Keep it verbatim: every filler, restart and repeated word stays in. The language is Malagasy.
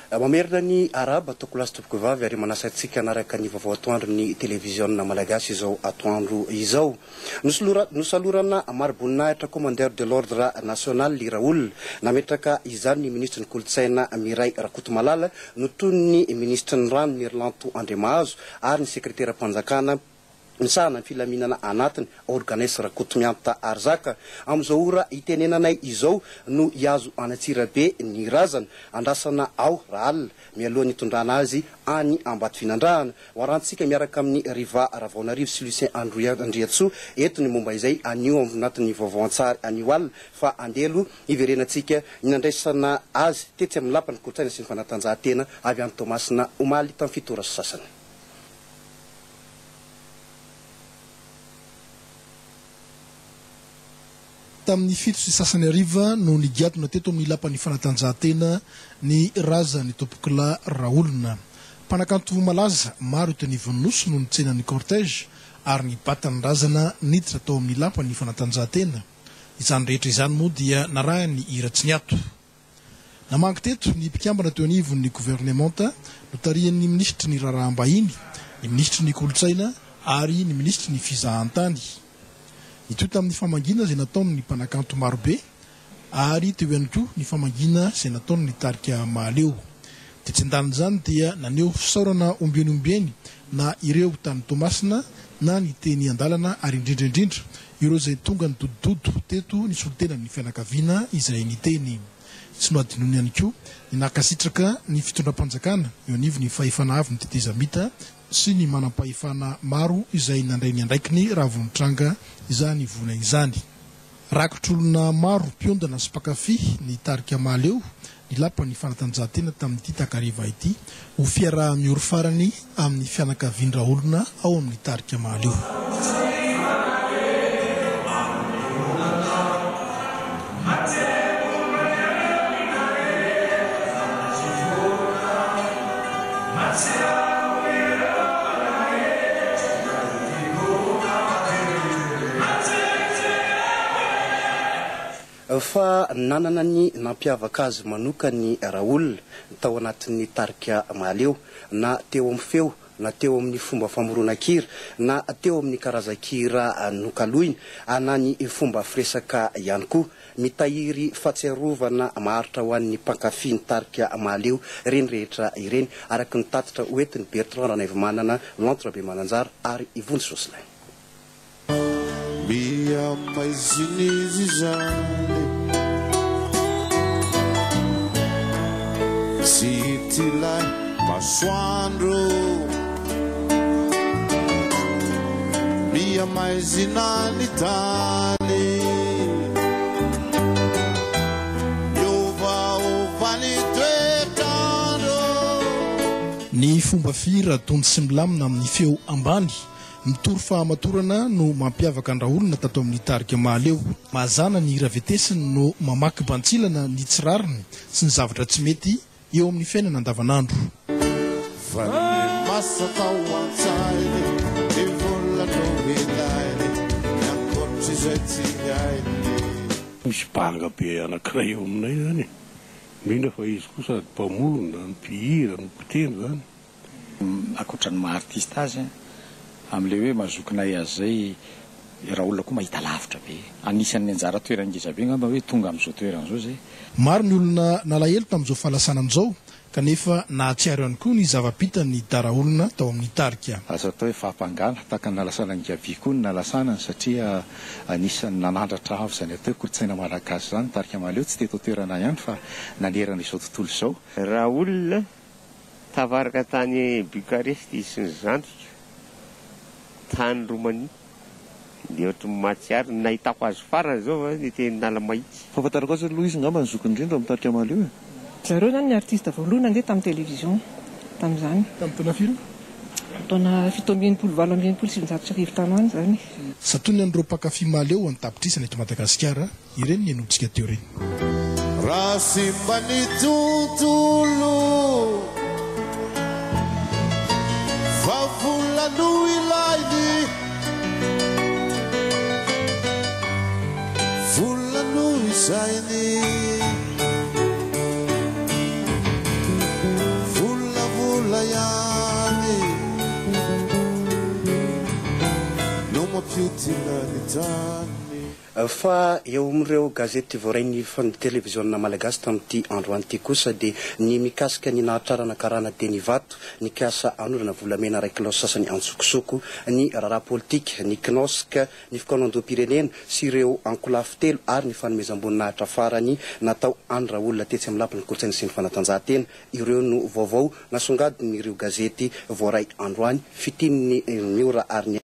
mamerina ny araba atoko lasy topoko vavy ary manasantsika anaraka ny vaovao atoandro ny televiziona malagasy izao atoandro izao. Nosalorana maroboninahitra commandeur de l'ordre national ly Raoul nametraka izany ny ministre ny kolotsaina Miray Rakotomalala no toy ny ministre ny rano ny Erlanto Andriamahazo ary ny sekretera mpanjakana nisahana ny filaminana anatiny organisme Rakotomianta Arzaka amizao ora itenenanay izao no iazo anatsira be ny razana andrasana ao raal mialohan'ny tondrana azy any Ambato Finandrahana warantsika miaraka amin'ny riva Ravaonarivo sy Lucien Andriatso eto ny momba izay anio anatin'ny vaovao antsary anio alina fa andelo iverenatsika inandraisana azy tetsy amin'ny lapany kolotsaina sy ny fanatanjahantena avy any Tomasina Omaly tamin'ny fitora sasany. Tamin'ny fito sy sasany ariva no nigiatona teto amin'ny lapan'ny fanatanjahantena ny razany Topokla Raoulna. Mpanakanto malaza maro eto anivon'ny no nitsenan'ny cortège ary ny batany razana niditra tao amin'ny lapan'ny fanatanjahantena. Izany rehetra izany moa dia narahany Iratsiniato. Namangy teto ny mpikambana teo anivon'ny gouvernementa no tarihan'ny ministry ny Rarahambahiny, ny ministry ny kolotsaina ary ny ministry ny fizahantany. Ito tamin'ny famangina izay nataony ny mpanakanto marobe ary teo ihany koa ny famangina izay nataony ny tarika mahaleo. Tetsendaniny izany dia naneho fisaorana ombieniombieny na ireo tany Tomasina na ny teny andalana ary indrindraindrindra ireo izay tonga ny dodododo teto ny solotena ny fianakaviana izay ny teny. Tsy no adinony ihany koa ny nakasitraka ny fitondram-panjakana eo anivo ny fahefana avy ny tetezamita sy ny manam-pahefana maro izay nandray ny andraikiny raha vonintranga izany vona izany. Rakotr'olona maro mpiondana sy mpakafy ny tarika mahaleo ny lapan'ny fanatanjahantena tamin'ity takariva ity ho fiaraha mioro farany amin'ny fianakavian-dra olona ao amin'ny tarika mahaleo. Fa nanana ny nampiavaka azy manokany Raoul tao anatin'ny tarika mahaleo na teo amin'ny feo na teo amin'ny fomba famoronan-kira na teo amin'ny karazan-kira nokaloiny na ny fomba firesaka ihany koa mitahiry fahatsiarovana maharitra ho an'ny mpankafy ny tarika mahaleo ireny rehetra ireny araka ny tatitra hoentiny Bertrand Ranaivomanana Lantre be Mananjara ary Ivony Soslay. Mia maizinizy zany sy tilay masoandro mia maizinany tany miovaovany toetrandro. Ny fomba fira tony sy milamina amin'ny feo ambany mitory fahamatorana no mampiavaka andra olona tato amin'ny tarika mahaleo. Mazana ny ravetesiny no mamaky bantsilana ny tsirariny sy ny zavatra tsy mety eo amin'ny fiainana andavanandro. Misy banga be anankiray eo aminay zany. Indrindra fa izy koa sady mpamorona, ny mpihira, ny mpitendry zany. Akoatran'ny maha-artiste azy amin'ilay hoe mazokinay azy zay raha olona koa mahita lavitra be. Anisan'ny anjara toerana ngeza be ngamba hoe tonga amin'izao toerana zao zay. Maro ny olona nalahelo tamin'izao falasanan'izao kanefa nahatsiaro ihany koa ny zava-pita ny dara olona tao amin'ny tarika. Azo atao hoe fahampangana tahaka ny nalasana ny Gavy koa ny nalasanany satria anisan'ny nanandratra avy izany atao kolotsaina malagasy zany tarika mahaleo tsy teto toerana ihany fa nanerana izao tontolo izao. Raha olona tavaraka tany Bucarest izy sy ny zandrika tany Romania dia ohatry mahatsiaro nahitako azy farany zao va ny teny Nalamahitsy. Fahafantarako azy aloha izy ngamba nizokiny indrindra amin'ny tarika mahaleo. Zareo zany ny artiste voalohany nandeha tamin'ny televizion tamin'izany. Tamin'ny taona firy? Taona fito ambinipolo valo ambinipolo sivinjato sy arivo tanoany zany. Satony andreo mpakafy mahaleo an-tapitrisana eto Madagasikara ireny ny enotsika teo ireny. Raha simba ny tontolo vavolo ilainy volano isainy fa eo amin'ireo gazety voarainy fan televizionna malagasy tamin'ity androany ity kosa dia ny mikasika ny nahatrarana karana teny vato ny kasa anorana volamena raiky lao sasany antsokosoko ny raharaha politika ny knosika ny fikanondom-pirenena sy ireo ankolafy telo ary ny fanomezam-boninahitra farany natao andra olona tetsy amin'ny lapiny kolotsaina sy ny fanatanjahantena ireo no vaovao nasongadiny ireo gazety voaray androany fitiny ny ora ary ny